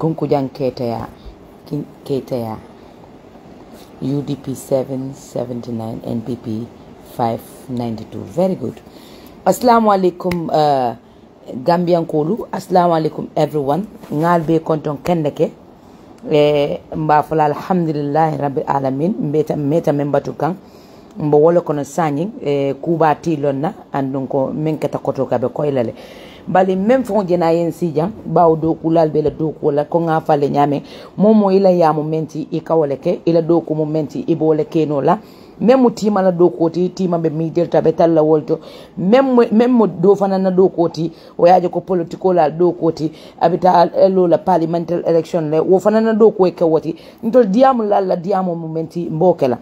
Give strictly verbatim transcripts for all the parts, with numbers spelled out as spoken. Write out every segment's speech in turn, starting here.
Kunkujang Keitaya, Keitaya, U D P seven seventy-nine, N P P five ninety-two. Very good. Assalamu alaikum uh, Gambian Kulu. Assalamu alaikum everyone. Ngalbe konton kendeke. E mbafala alhamdulillah rabbil alamin. Mbeta meta membatu kang. Mbo wolo kono sanyi e kuba tilonna andunko menketa koto kabe koylale. Bali même fon jena yen sijan baw do kulal be la do ko la ko nga fale nyame momo ila ya momenti e kawleke ila do ko momenti e bole keno la même tima la do koti tima be mi delta be talla wolto même même do fana na do koti o yaaje ko political la do koti abita elo la parliamentary election le wo fana na do ko e kawati ntol diamu la la diamu momenti mbokela.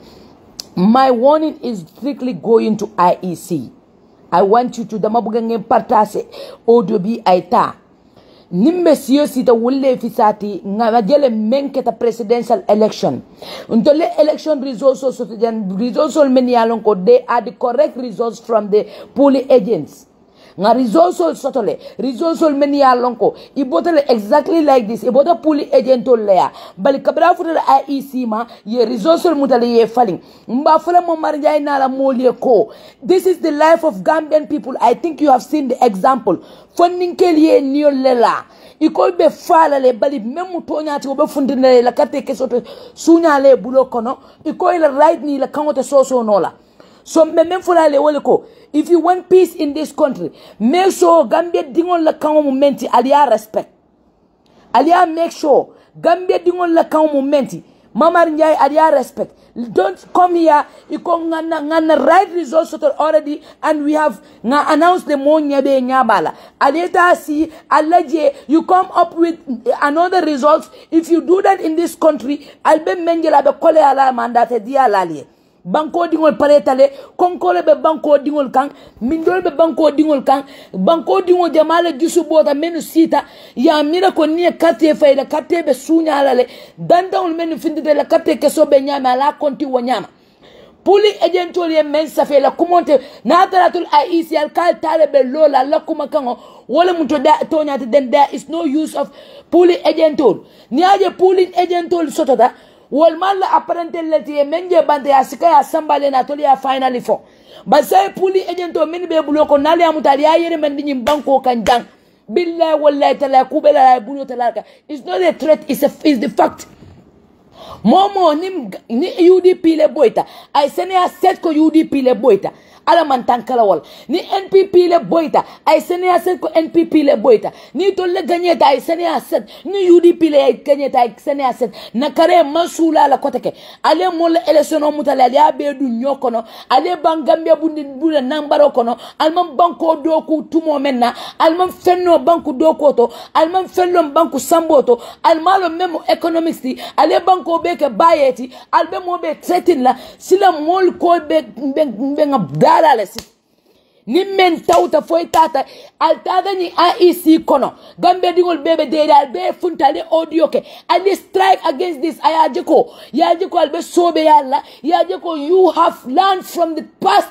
My warning is strictly going to I E C. I want you to damabugange partase odobi aita. Nimbe siyo sita wule fisati ngajele menketa presidential election. Untole election results so results many alonko they are the correct results from the polling agents. Nga results sotole results many alonko ibotele exactly like this ibota polling agent lea bali kabra futa I E C ma ye results mutale ye falling mba fula mo marjay na la molie ko. This is the life of Gambian people. I think you have seen the example funding kelie niyo lela iko be fala le bali memu tonya ti obe fundine la kate kesoto sunya le bulo kono iko ila right ni la kangote soso nola. So même fula le wole ko if you want peace in this country make sure Gambia dingol la kango momenti alia respect alia make sure Gambia dingol la kango momenti Mamar Njai alia respect. Don't come here iko ngana ngana right results already and we have nga announced the monya be nyabala aleta si alaje you come up with another results. If you do that in this country albe menjela be kole ala mandate dia lalie banko dingol paletale konkole be banko dingol kan mindol be banko dingol kan banko dingol jamala gisu bota menu sita ya mira ko ni kate fayda kate be sunya alale dandawol menu findide la kate keso be nyama la konti wonyama puli agentol ye men safe la kumonte na taratul I E C al kal talebe lola la kuma kango wala muto da tonyati then there is no use of puli agentol ni aje puli agentol sotota wal mal apparente leti menje bande ya sika ya sambale na toli ya finally fo ba say puli agento min be buloko nali amutali ya yere men nyim banko kanjang billahi wallahi tala kubela la bulo talaka. It's not a threat, it's a is the fact. Momo ni ni U D P le boita ay sene ya set ko U D P le boita ala man tankala wal ni N P P le boita ay sene ya set ko N P P le boita ni to le gagneta ay sene ya set ni U D P le gagneta ay sene ya set na kare masula la koteke ale mo le election o mutale ya be du nyokono ale bangambia bundi bula nambaro kono alman banko doku tumo menna alman fenno banko dokoto alman fenno banko samboto almalo memo economics ti ale banko be ke bayeti albe mo be tretin la sila mol ko be be ngabdala la si ni men tawta foy tata altada ni I E C kono Gambia dingol bebe de albe funtale audio ke ali strike against this ayajeko yajeko albe sobe yalla yajeko you have learned from the past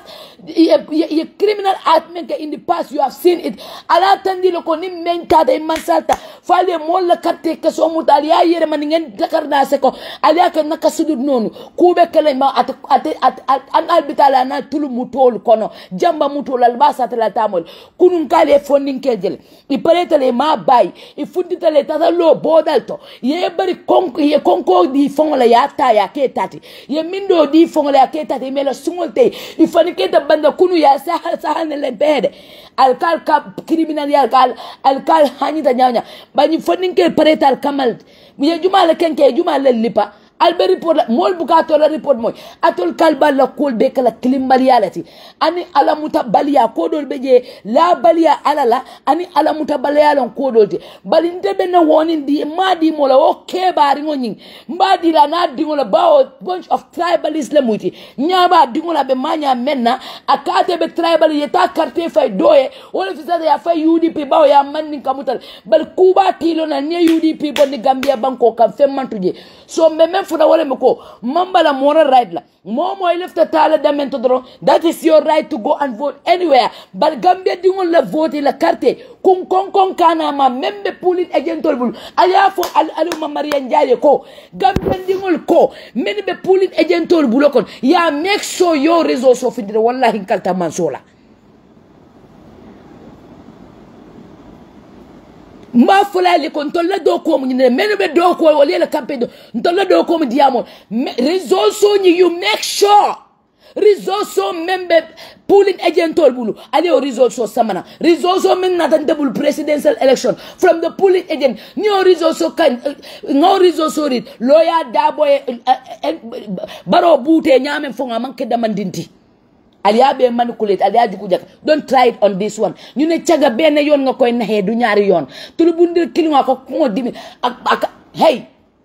your criminal act in the past you have seen it ala tandilo ko ni men tata mansalta fale molla katte ke so mutali ya yere man ngeen takarna se ko ali ak nakasudu nonu kube kele ma at at an albitala na tulu mutol kono jamba mutol albasa tala tamol kunun kale fonding kejel I paretale ma bay I funditale tata lo bodalto ye bari konko ye konko di fongola ya ta ya ke tati ye mindo di fongola ya ke tati melo sungolte I faniketa banda kunu ya sahal sahal le bede alkal ka criminal ya alkal alkal hanita nyanya bani funding ke paretal kamal ye juma le kenke juma le lipa albe report mol bukato la report moy atol kalba la kol be kala klimbalialati ani ala mutabaliya kodol beje la baliya alala ani ala mutabaliya kodol te balinde be na woni di madi mola o kebari ngoni mbadi la na dingola bawo bunch of tribalists le muti nyaba dingola be manya menna akate be tribal yeta carte fay doye wala fisata ya fay U D P bawo ya manni kamutal bal kuba tilo na ne U D P bonni Gambia banko kam femmantuje so meme fuda wala mako mambala moral right la momo left the tala damento dro that is your right to go and vote anywhere but Gambia dingol la vote la carte kun kon kon kana ma membe pulit agentol bul aliya fo al aluma Maria Njare ko Gambia dingol ko men be pulit agentol bul kon ya make sure your resource of indire wallahi kalta mansola ma fula le kon tolla do ko mu ne men be do ko wala la campagne do tolla do ko mu diamo resource ni you make sure resource membe pooling agentol bulu ale o resource samana resource men na tan double presidential election from the pooling agent ni o resource kan no resource rit lawyer dabo baro bute nyame fonga manke damandinti aliya be manipulate aliya di kujaka don't try it on this one ñu ne ciaga ben yoon nga koy naxé du ñaari yoon tulu bundir kilima ko ko dimi ak ak hey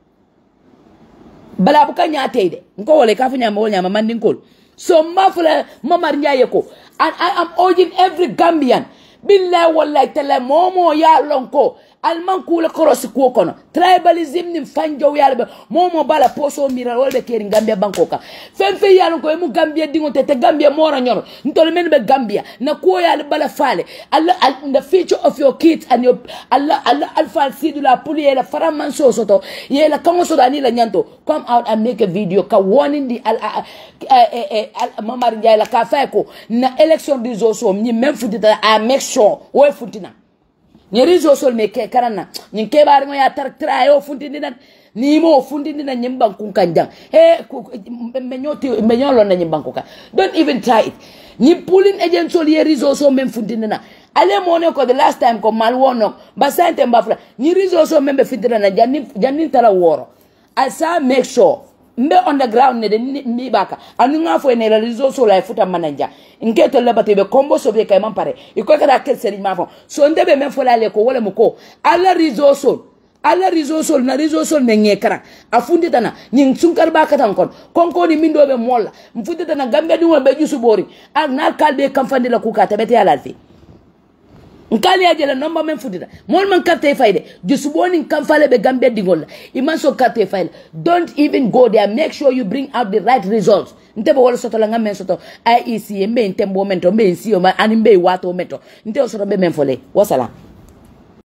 bala bu ka ñaatay de ko wolé ka fa ñama wol ñama man dinkol so mafula Momar Njie ko and I am urging every Gambian billahi wallahi tala momo ya lonko alman kula cross ko kono tribalism ni fanjo yalbe momo bala poso mira wolbe keri Gambia bankoka fen fe yalon ko mu Gambia dingo te Gambia mora nyoro ntol men be Gambia na ko yal bala fale Allah the future of your kids and your Allah Allah alfa sidu la puli la faraman so soto yela kango so dani la nyanto come out and make a video ka warning the al Momar Njie la ka fa ko na election di zo so ni même futita a make sure wo futina ni rizo sol me ke karana ni ke bar ngoya tar trayo funtindi nan ni mo funtindi nan nyimban kun kanjang he me nyoti me nyolo na nyimban kun don't even try it ni pulling agent sol ye rizo so men funtindi na ale mone ko the last time ko mal wono ba sante mbafla ni rizo so men be funtindi na janni janni tara woro asa make sure mbe on the ground ne de mi baka anu nga fo ne la rizo so la futa mananja ngeto labate be kombo so be kay man pare iko kada kel seri ma fo so ndebe men fo la le ko wala mu ko ala rizo so ala rizo so na rizo so ne ngekara afundi tana nyin sunkar baka tan kon konko ni mindo be molla mfundi tana Gambia dum be jusu bori ak na kalbe kam fandi la ku ka tabete ala fi nkali ajela nomba men futida mon man carte fayde jusu boni kam fale be Gambia dingol iman so carte fayde don't even go there make sure you bring out the right results ntebe wala soto la ngamen soto I E C mbe ntembo mento mbe nsio ma ani mbe wato mento ntebe soto be men fole wasala